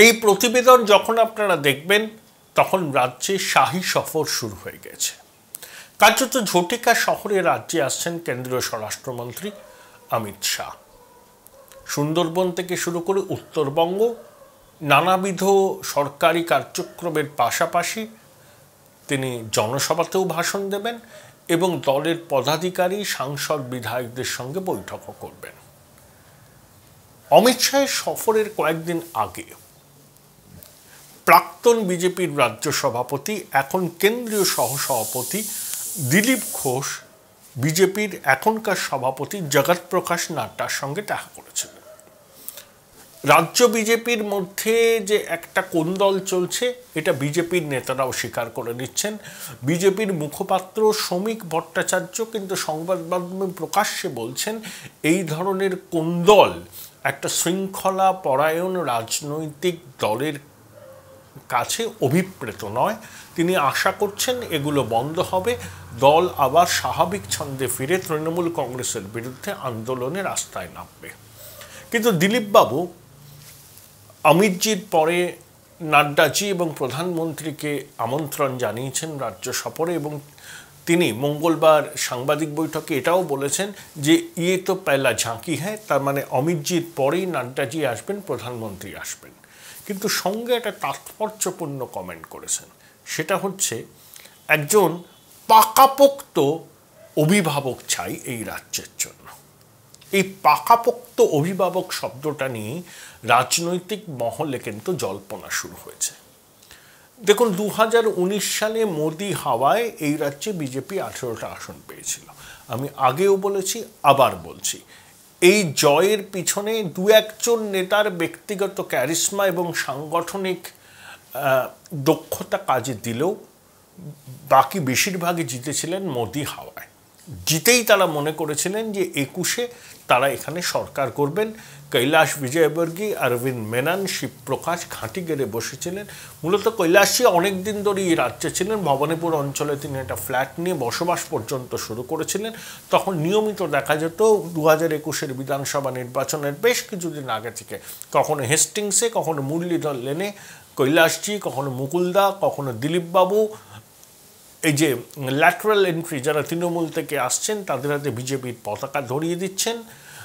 এই প্রতিবেদন যখন আপনারা দেখবেন তখন রাজ্যে শাহী সফর শুরু হয়ে গেছে। কার্যত ঝটিকা শহরে রাজ্যে আসছেন কেন্দ্রীয় স্বরাষ্ট্রমন্ত্রী অমিত শাহ। সুন্দরবন থেকে শুরু করে উত্তরবঙ্গ নানাবিধ সরকারি কার্যক্রমের পাশাপাশি তিনি জনসভাতেও ভাষণ দেবেন এবং দলের পদাধিকারী সাংসদ বিধায়কদের সঙ্গে বৈঠকও করবেন। অমিত শাহের সফরের কয়েকদিন আগে প্রাক্তন বিজেপির রাজ্য সভাপতি এখন কেন্দ্রীয় সহসভাপতি দিলীপ ঘোষ বিজেপির এখনকার সভাপতি জগৎ প্রকাশ নাড্ডার সঙ্গে দেখা করেছিলেন। রাজ্য বিজেপির মধ্যে যে একটা কোন্দল চলছে এটা বিজেপির নেতারাও স্বীকার করে নিচ্ছেন। বিজেপির মুখপাত্র শ্রমিক ভট্টাচার্য কিন্তু সংবাদ মাধ্যমে প্রকাশ্যে বলছেন এই ধরনের কোন্দল একটা শৃঙ্খলা পরায়ণ রাজনৈতিক দলের কাছে অভিপ্রেত নয়। তিনি আশা করছেন এগুলো বন্ধ হবে, দল আবার স্বাভাবিক ছন্দে ফিরে তৃণমূল কংগ্রেসের বিরুদ্ধে আন্দোলনের রাস্তায় নামবে। কিন্তু দিলীপবাবু অমিতজির পরে নাড্ডাজি এবং প্রধানমন্ত্রীকে আমন্ত্রণ জানিয়েছেন রাজ্য সফরে এবং তিনি মঙ্গলবার সাংবাদিক বৈঠকে এটাও বলেছেন যে ইয়ে তো পয়লা ঝাঁকি হ্যাঁ, তার মানে অমিতজির পরেই নাড্ডাজি আসবেন, প্রধানমন্ত্রী আসবেন। কিন্তু সঙ্গে একটা তাৎপর্যপূর্ণ কমেন্ট করেছেন, সেটা হচ্ছে একজন পাকাপোক্ত অভিভাবক চাই এই রাজ্যের জন্য। এই পাকাপোক্ত অভিভাবক শব্দটা নিয়ে রাজনৈতিক মহলে কিন্তু জল্পনা শুরু হয়েছে। দেখুন 2019 সালে মোদি হাওয়ায় এই রাজ্যে বিজেপি 18টা আসন পেয়েছিল। আমি আগেও বলেছি, আবার বলছি, এই জয়ের পিছনে দু একজন নেতার ব্যক্তিগত ক্যারিশমা এবং সাংগঠনিক দক্ষতা কাজে দিলেও বাকি বেশিরভাগই জিতেছিলেন মোদি হাওয়ায়। জিতেই তারা মনে করেছিলেন যে 21-এ তারা এখানে সরকার করবেন। কৈলাস বিজয়বর্গী, অরবিন্দ মেনন, শিবপ্রকাশ ঘাঁটি গেড়ে বসেছিলেন। মূলত কৈলাসজি অনেক দিন ধরে এই রাজ্যে ছিলেন। ভবানীপুর অঞ্চলে তিনি একটা ফ্ল্যাট নিয়ে বসবাস পর্যন্ত শুরু করেছিলেন। তখন নিয়মিত দেখা যেত 2021-এর বিধানসভা নির্বাচনের বেশ কিছুদিন আগে থেকে কখনো হেস্টিংসে, কখনো মুরলীধর লেনে কৈলাসজি, কখনো মুকুলদা, কখনো দিলীপবাবু এই যে ল্যাটারাল এন্ট্রি যারা তৃণমূল থেকে আসছেন তাদের হাতে বিজেপির পতাকা ধরিয়ে দিচ্ছেন।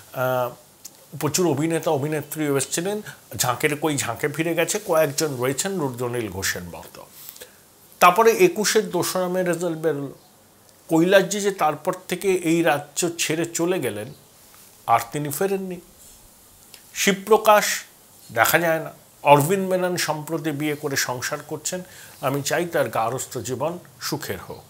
প্রচুর অভিনেতা অভিনেত্রীও এসেছিলেন। ঝাঁকের কই ঝাঁকে ফিরে গেছে, কয়েকজন রয়েছেন রুদ্রনীল ঘোষের মতো। তারপরে 21-এর 2রা মে রেজাল্ট বেরোল। কৈলাসজি যে তারপর থেকে এই রাজ্য ছেড়ে চলে গেলেন আর তিনি ফেরেননি। শিবপ্রকাশ দেখা যায় না। অরবিন্দ মেনন সম্প্রতি বিয়ে করে সংসার করছেন। আমি চাই তার গার্হস্থ্য জীবন সুখের হোক।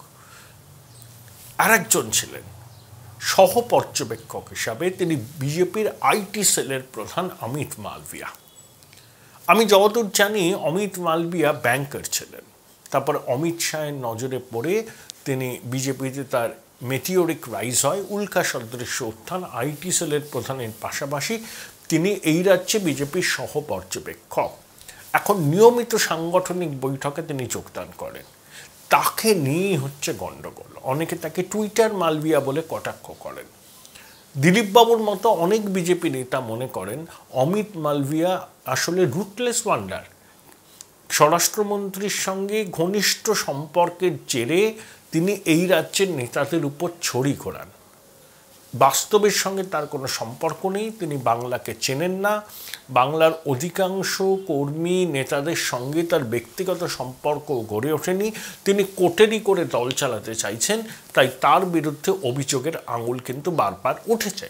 আর একজন ছিলেন সহ পর্যবেক্ষক হিসাবে, তিনি বিজেপির আইটি সেলের প্রধান অমিত মালভিয়া। আমি যতদূর জানি অমিত মালভিয়া ব্যাংকার ছিলেন। তারপর অমিত শাহের নজরে পড়ে তিনি বিজেপিতে তার মেটিওরিক রাইজ হয়, উল্কা সদৃশ্য উত্থান। আইটি সেলের প্রধানের পাশাপাশি তিনি এই রাজ্যে বিজেপির সহ পর্যবেক্ষক। এখন নিয়মিত সাংগঠনিক বৈঠকে তিনি যোগদান করেন। তাকে নিয়েই হচ্ছে গণ্ডগোল। অনেকে তাকে টুইটার মালভিয়া বলে কটাক্ষ করেন। দিলীপবাবুর মতো অনেক বিজেপি নেতা মনে করেন অমিত মালভিয়া আসলে রুটলেস ওয়ান্ডার। স্বরাষ্ট্রমন্ত্রীর সঙ্গে ঘনিষ্ঠ সম্পর্কের জেরে তিনি এই রাজ্যের নেতাদের উপর ছড়ি ঘোরান। বাস্তবের সঙ্গে তার কোনো সম্পর্ক নেই। তিনি বাংলাকে চেনেন না। বাংলার অধিকাংশ কর্মী নেতাদের সঙ্গে তার ব্যক্তিগত সম্পর্ক গড়ে ওঠেনি। তিনি কোটেরি করে দল চালাতে চাইছেন, তাই তার বিরুদ্ধে অভিযোগের আঙুল কিন্তু বারবার উঠেছে।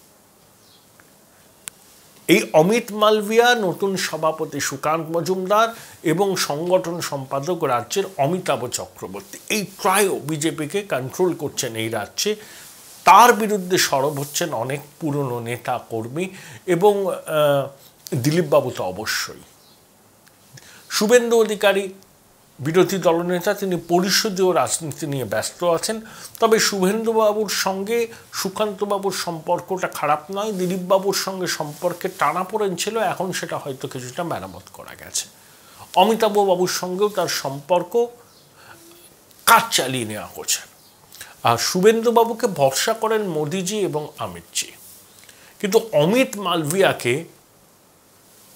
এই অমিত মালভিয়া, নতুন সভাপতি সুকান্ত মজুমদার এবং সংগঠন সম্পাদক রাজ্যের অমিতাভ চক্রবর্তী, এই ট্রায়ো বিজেপিকে কন্ট্রোল করছেন এই রাজ্যে। তার বিরুদ্ধে সরব হচ্ছেন অনেক পুরনো নেতা কর্মী এবং দিলীপবাবু তো অবশ্যই। শুভেন্দু অধিকারী বিরোধী দলনেতা, তিনি পরিষদীয় রাজনীতি নিয়ে ব্যস্ত আছেন। তবে শুভেন্দুবাবুর সঙ্গে সুকান্তবাবুর সম্পর্কটা খারাপ নয়। দিলীপবাবুর সঙ্গে সম্পর্কে টানাপোড়েন ছিল, এখন সেটা হয়তো কিছুটা মেরামত করা গেছে। অমিতাভ বাবুর সঙ্গেও তার সম্পর্ক কাজ চালিয়ে নেওয়া হচ্ছে। আর শুভেন্দুবাবুকে ভরসা করেন মোদিজি এবং অমিতজি। কিন্তু অমিত মালভিয়াকে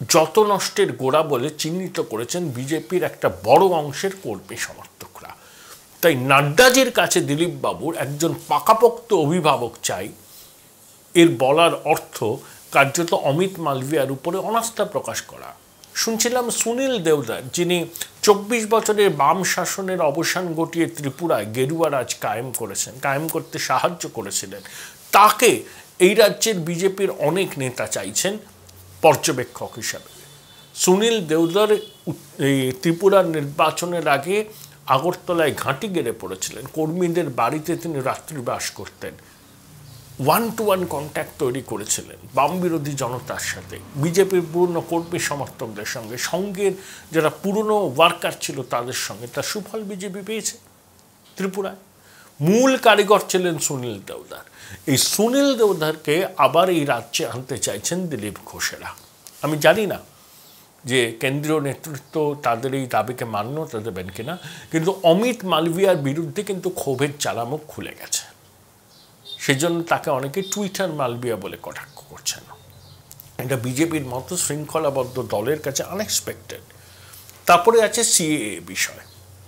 যত নষ্টের গোড়া বলে চিহ্নিত করেছেন বিজেপির একটা বড় অংশের কর্মী সমর্থকরা। তাই নাড্ডাজির কাছে দিলীপ বাবুর একজন পাকাপোক্ত অভিভাবক চাই, এর বলার অর্থ কার্যত অমিত মালভিয়ার উপরে অনাস্থা প্রকাশ করা। শুনছিলাম সুনীল দেওদার, যিনি 24 বছরের বাম শাসনের অবসান ঘটিয়ে ত্রিপুরায় গেরুয়া রাজ কায়েম করতে সাহায্য করেছিলেন, তাকে এই রাজ্যের বিজেপির অনেক নেতা চাইছেন পর্যবেক্ষক হিসাবে। সুনীল দেওদার ত্রিপুরার নির্বাচনের আগে আগরতলায় ঘাঁটি গেড়ে পড়েছিলেন, কর্মীদের বাড়িতে তিনি রাত্রিবাস করতেন, 1-to-1 কন্ট্যাক্ট তৈরি করেছিলেন বাম বিরোধী জনতার সাথে, বিজেপির পুরনো কর্মী সমর্থকদের সঙ্গে, সঙ্গের যারা পুরনো ওয়ার্কার ছিল তাদের সঙ্গে। তার সুফল বিজেপি পেয়েছে ত্রিপুরায়। মূল কারিগর ছিলেন সুনীল দেওদার। এই সুনীল দেওদারকে আবার এই রাজ্যে আনতে চাইছেন দিলীপ ঘোষেরা। আমি জানি না যে কেন্দ্রীয় নেতৃত্ব তাদের এই দাবিকে মান্যতা দেবেন কিনা, কিন্তু অমিত মালভিয়ার বিরুদ্ধে কিন্তু ক্ষোভের জ্বালামুখ খুলে গেছে। সেজন্য তাকে অনেকে টুইটার মালভিয়া বলে কটাক্ষ করছেন। এটা বিজেপির মতো শৃঙ্খলাবদ্ধ দলের কাছে আনএক্সপেক্টেড। তারপরে আছে সিএএ বিষয়।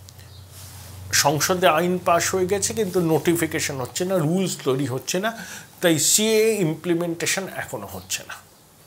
সংসদে আইন পাশ হয়ে গেছে, কিন্তু নোটিফিকেশন হচ্ছে না, রুলস তৈরি হচ্ছে না, তাই সিএএ ইমপ্লিমেন্টেশন এখনো হচ্ছে না।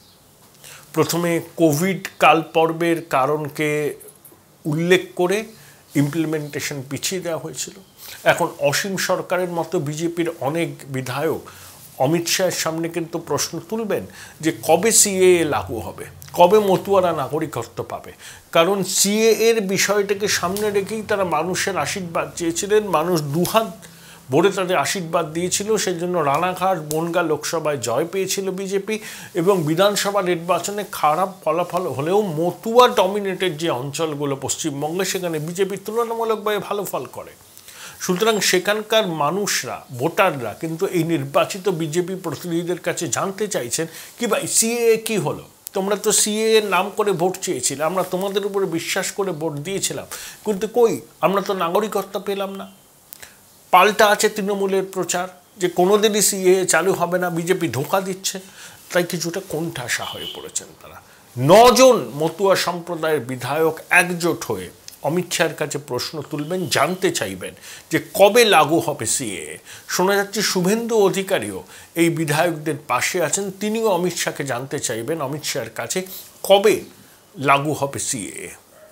প্রথমে কোভিড কালপর্বের কারণকে উল্লেখ করে ইমপ্লিমেন্টেশন পিছিয়ে দেওয়া হয়েছিল। এখন অসীম সরকারের মতো বিজেপির অনেক বিধায়ক অমিত শাহের সামনে কিন্তু প্রশ্ন তুলবেন যে কবে সিএএ লাগু হবে, কবে মতুয়ারা নাগরিকত্ব পাবে। কারণ সিএএ এর বিষয়টাকে সামনে রেখেই তারা মানুষের আশীর্বাদ চেয়েছিলেন, মানুষ দুহাত ভরে তাদের আশীর্বাদ দিয়েছিল। সেই জন্য রানাঘাট বনগাঁ লোকসভায় জয় পেয়েছিল বিজেপি, এবং বিধানসভা নির্বাচনে খারাপ ফলাফল হলেও মতুয়া ডমিনেটেড যে অঞ্চলগুলো পশ্চিমবঙ্গে, সেখানে বিজেপি তুলনামূলকভাবে ভালো ফল করে। সুতরাং সেখানকার মানুষরা, ভোটাররা কিন্তু এই নির্বাচিত বিজেপি প্রতিনিধিদের কাছে জানতে চাইছেন কি ভাই সিএএ কি হলো, তোমরা তো সিএএ এর নাম করে ভোট চেয়েছিলে, আমরা তোমাদের উপরে বিশ্বাস করে ভোট দিয়েছিলাম, কিন্তু কই আমরা তো নাগরিকত্ব পেলাম না। পাল্টা আছে তৃণমূলের প্রচার যে কোনোদিনই সিএএ চালু হবে না, বিজেপি ধোঁকা দিচ্ছে। তাই কিছুটা কোণঠাসা হয়ে পড়েছেন তারা। 9 জন মতুয়া সম্প্রদায়ের বিধায়ক একজোট হয়ে অমিত শাহের কাছে প্রশ্ন তুলবেন, জানতে চাইবেন যে কবে লাগু হবে সিএএ। শোনা যাচ্ছে শুভেন্দু অধিকারীও এই বিধায়কদের পাশে আছেন, তিনিও অমিত শাহকে জানতে চাইবেন অমিত শাহের কাছে কবে লাগু হবে সিএএ।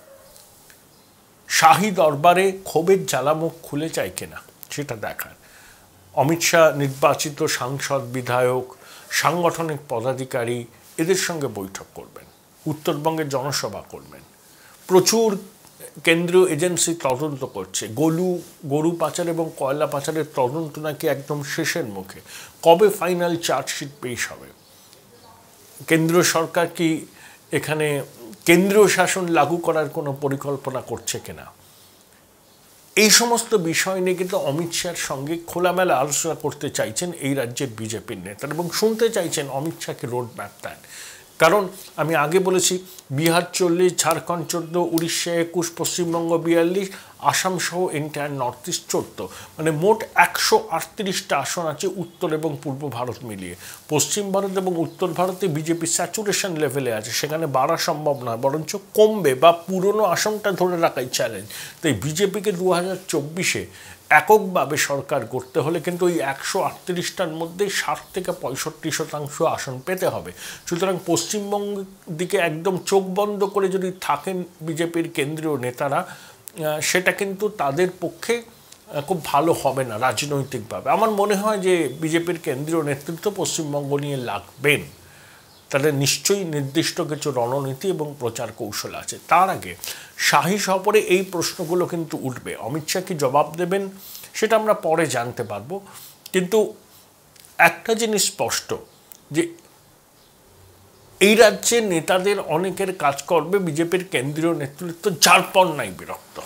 শাহী দরবারে ক্ষোভের জ্বালামুখ খুলে যায় কিনা সেটা দেখার। অমিত শাহ নির্বাচিত সাংসদ, বিধায়ক, সাংগঠনিক পদাধিকারী এদের সঙ্গে বৈঠক করবেন, উত্তরবঙ্গের জনসভা করবেন। প্রচুর কেন্দ্রীয় এজেন্সি তদন্ত করছে। গরু পাচার এবং কয়লা পাচারের তদন্ত নাকি একদম শেষের মুখে। কবে ফাইনাল চার্জশিট পেশ হবে? কেন্দ্রীয় সরকার কি এখানে কেন্দ্রীয় শাসন লাগু করার কোনো পরিকল্পনা করছে কিনা, এই সমস্ত বিষয় নিয়ে কিন্তু অমিত শাহের সঙ্গে খোলামেলা আলোচনা করতে চাইছেন এই রাজ্যের বিজেপির নেতারা, এবং শুনতে চাইছেন অমিত শাহকে রোড ম্যাপ দেন। কারণ আমি আগে বলেছি, বিহার 40, ঝাড়খণ্ড 14, উড়িষ্যা 21, পশ্চিমবঙ্গ 42, আসাম সহ এন্টায়ার নর্থ ইস্ট 14, মানে মোট 138টা আসন আছে উত্তর এবং পূর্ব ভারত মিলিয়ে। পশ্চিম ভারত এবং উত্তর ভারতে বিজেপি স্যাচুরেশন লেভেলে আছে, সেখানে বাড়া সম্ভব নয়, বরঞ্চ কমবে বা পুরনো আসনটা ধরে রাখাই চ্যালেঞ্জ। তাই বিজেপিকে 2024-এ এককভাবে সরকার করতে হলে কিন্তু ওই 138টার মধ্যে 60 থেকে 65% আসন পেতে হবে। সুতরাং পশ্চিমবঙ্গ দিকে একদম চোখ বন্ধ করে যদি থাকেন বিজেপির কেন্দ্রীয় নেতারা, সেটা কিন্তু তাদের পক্ষে খুব ভালো হবে না রাজনৈতিকভাবে। আমার মনে হয় যে বিজেপির কেন্দ্রীয় নেতৃত্ব পশ্চিমবঙ্গ নিয়ে লাগবেন, তাদের নিশ্চয়ই নির্দিষ্ট কিছু রণনীতি এবং প্রচার কৌশল আছে। তার আগে শাহী সফরে এই প্রশ্নগুলো কিন্তু উঠবে। অমিত শাহ কি জবাব দেবেন সেটা আমরা পরে জানতে পারবো, কিন্তু একটা জিনিস স্পষ্ট যে এই রাজ্যের নেতাদের অনেকের কাজকর্মে বিজেপির কেন্দ্রীয় নেতৃত্ব যারপর নাই বিরক্ত।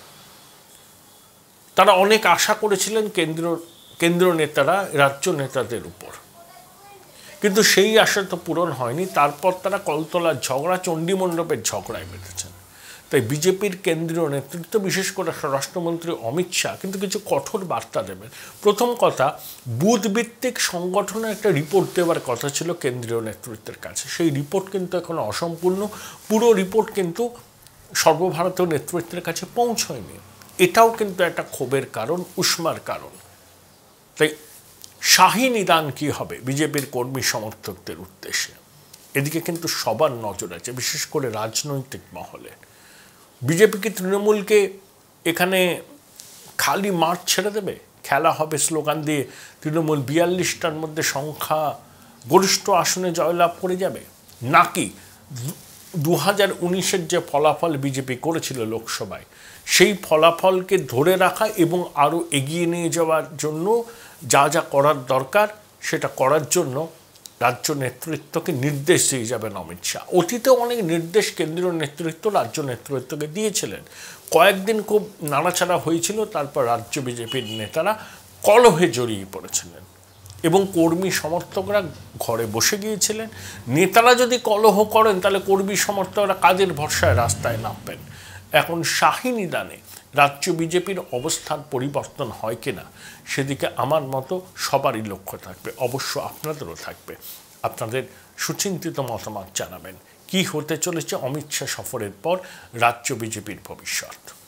তারা অনেক আশা করেছিলেন কেন্দ্রীয় নেতারা রাজ্য নেতাদের উপর, কিন্তু সেই আশা তো পূরণ হয়নি। তারপর তারা কলতলার ঝগড়া, চণ্ডীমণ্ডপের ঝগড়ায় বেঁধেছেন। তাই বিজেপির কেন্দ্রীয় নেতৃত্ব বিশেষ করে স্বরাষ্ট্রমন্ত্রী অমিত শাহ কিন্তু কিছু কঠোর বার্তা দেবেন। প্রথম কথা, বুথভিত্তিক সংগঠনের একটা রিপোর্ট দেওয়ার কথা ছিল কেন্দ্রীয় নেতৃত্বের কাছে, সেই রিপোর্ট কিন্তু এখন অসম্পূর্ণ, পুরো রিপোর্ট কিন্তু সর্বভারতীয় নেতৃত্বের কাছে পৌঁছয়নি। এটাও কিন্তু একটা ক্ষোভের কারণ, উষ্মার কারণ। তাই শাহী নিদান কী হবে বিজেপির কর্মী সমর্থকদের উদ্দেশ্যে, এদিকে কিন্তু সবার নজর আছে, বিশেষ করে রাজনৈতিক মহলে। বিজেপি কি তৃণমূলকে এখানে খালি মাঠ ছেড়ে দেবে, খেলা হবে স্লোগান দিয়ে, তৃণমূল 42টার মধ্যে সংখ্যা গরিষ্ঠ আসনে জয়লাভ করে যাবে, নাকি 2019-এর যে ফলাফল বিজেপি করেছিল লোকসভায়, সেই ফলাফলকে ধরে রাখা এবং আরও এগিয়ে নিয়ে যাওয়ার জন্য যা যা করার দরকার সেটা করার জন্য রাজ্য নেতৃত্বকে নির্দেশ দিয়ে যাবেন অমিত শাহ। অতীতেও অনেক নির্দেশ কেন্দ্রীয় নেতৃত্ব রাজ্য নেতৃত্বকে দিয়েছিলেন, কয়েকদিন খুব নাড়াচাড়া হয়েছিল, তারপর রাজ্য বিজেপির নেতারা কলহে জড়িয়ে পড়েছিলেন এবং কর্মী সমর্থকরা ঘরে বসে গিয়েছিলেন। নেতারা যদি কলহ করেন তাহলে কর্মী সমর্থকরা কাজের ভরসায় রাস্তায় নামবেন। এখন শাহী নিদানে রাজ্য বিজেপির অবস্থান পরিবর্তন হয় কিনা সেদিকে আমার মতো সবারই লক্ষ্য থাকবে, অবশ্য আপনাদেরও থাকবে। আপনাদের সুচিন্তিত মতামত জানাবেন, কি হতে চলেছে অমিত শাহ সফরের পর রাজ্য বিজেপির ভবিষ্যৎ।